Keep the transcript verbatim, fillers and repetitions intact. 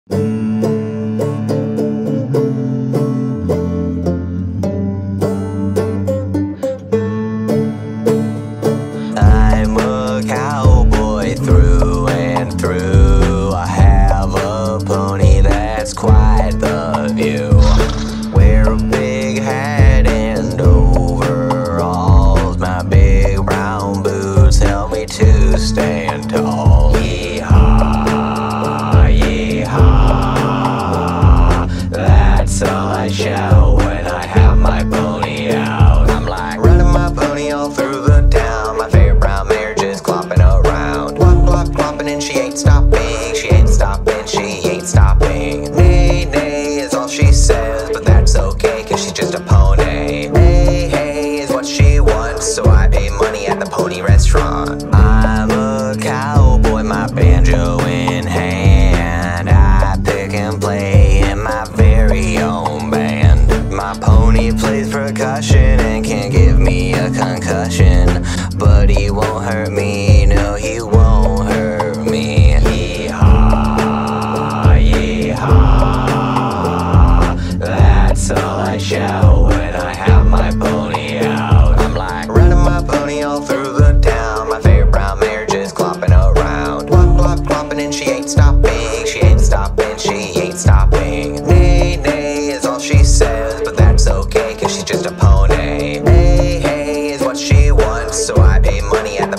I'm a cowboy through and through. I have a pony that's quite the view. Wear a big hat and overalls. My big brown boots help me to stand tall. Yehaw, yehaw, that's all I shout when I have my pony out. I'm like running my pony all through the town. My favorite brown mare just clopping around. Clop, clop, clopping, and she ain't stopping. She ain't stopping, she ain't stopping. Neigh, neigh is all she says, but that's okay, cause she's just a pony. Hey, hey is what she wants, so I pay money at the pony restaurant. I'm a cowboy, my banjo in hand. I pick and play in my very own band. My pony plays percussion and can give me a concussion, but he won't hurt me, no he won't hurt me. Yehaw, yehaw, that's all I shout when I have my pony out. I'm like running my pony all through the town. My favorite brown mare just clopping around. Clop, clop, clopping, and she ain't stopping. She ain't stopping, she ain't stopping. Neigh, neigh is all she says, but that's okay, cause she's just a pony. Hey, hey is what she wants, so I pay money at